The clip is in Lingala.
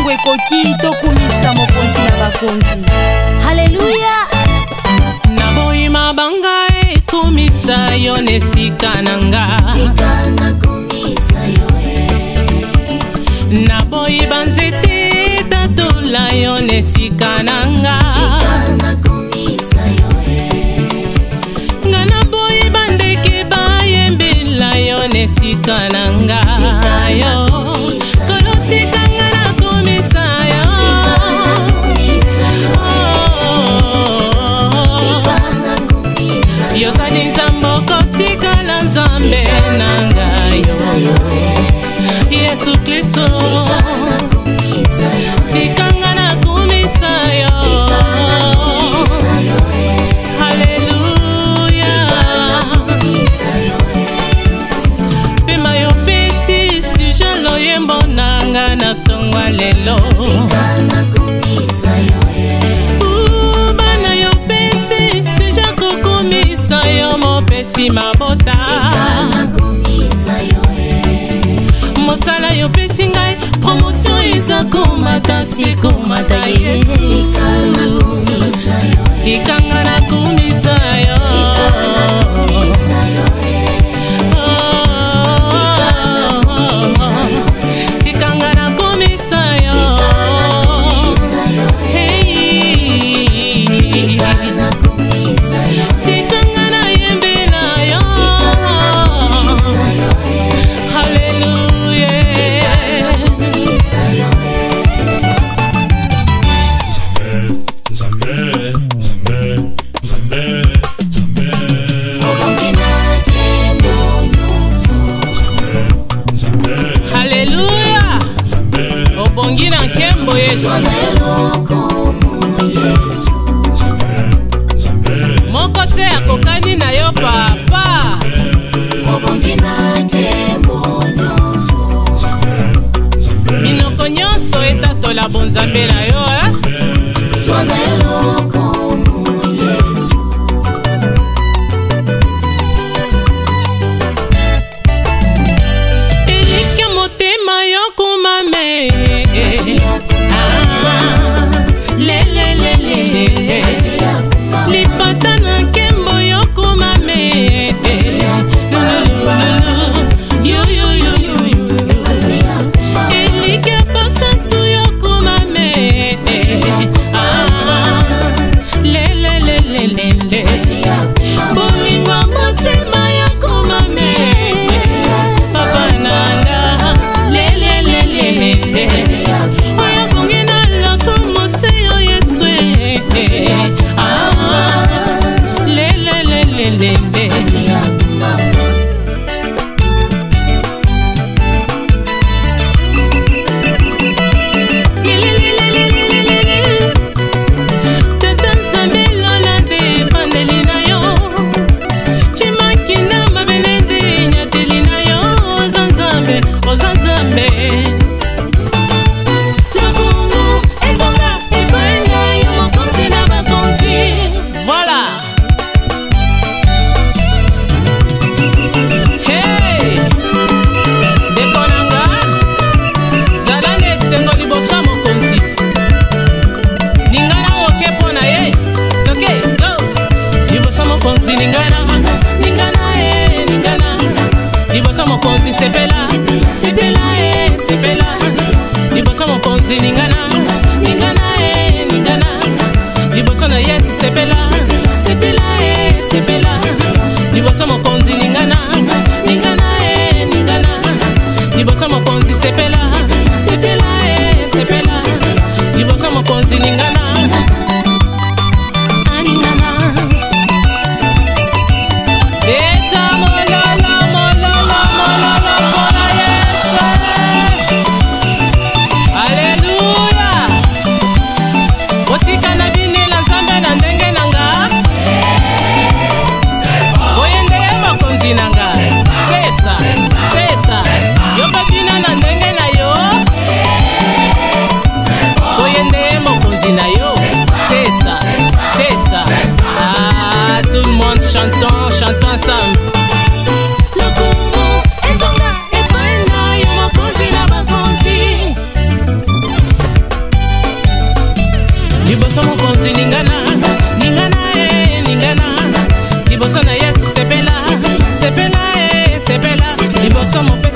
nkembo ekoki tokumisa mokonzi na bakonzi. Haleluya. Naboyi mabanga ekumisa yo nesika nanga. Tika nakumisa yo Naboyi banzete tatola yo nesika nanga. Tika nakumisa yo Ngana boyi bandeke bayembela yo nesika nanga. Yo kolotika ngana kumisa yo. Yo sani nzambo kotika la nzambe nanga yo. Yesu Kristo tikanga na kumisa yo. Haleluya. Pema yo pesi sujalo yembo nanga na tongwa lelo. Tika nakumisa yo Bana yo pesi sujako kumisa yo mo pesi mabota. Tika nakumisa yo Mosala yo pesi ngai promotion iza komata sikomata Yesu. Tikanga na kumisa yo. Tikanga na kumisa yo. Hey. Tikanga na yembela yo. Hallelujah. Hallelujah. Obongi na nkembo Yesu. Moko se akokani na yo papa. Minoko nyonso etatola bonzambe na yo elike motema yo kumame. Lelelelele lipata na nkembo yo kumame. Elike basantu yo kumame. Lelelelele bolingwa motema yo kumame. Papa nanga lelelelele oyo kongi na loko mose yo Yesu. Lelelelele tata nzambe lola defandeli na yo. Chimaki na mabelende nyateli na yo. Oza nzambe, oza nzambe. Lokungu ezonga epai na yo mokonzi na bakonzi. Voilà. Hey. Dekonanga zala na esengo liboso ya mokonzi. Ningana moke pona ye. Toke go. Liboso ya mokonzi ningana. Ningana liboso ya mokonzi sepela. Sepela liboso ya mokonzi ningana. Liboso na Yesu sepela. Liboso ya mokonzi ningana. Liboso ya mokonzi sepela. Liboso ya mokonzi ningana. Eta molala pona Yesu. Haleluya. Otika na binela nzambe na ndenge nanga. Oyende makonzi nanga. Sesa yoka bina na ndenge na yo. Oyende mokonzi na yo. Sesa tout le monde chantons ensemble. somo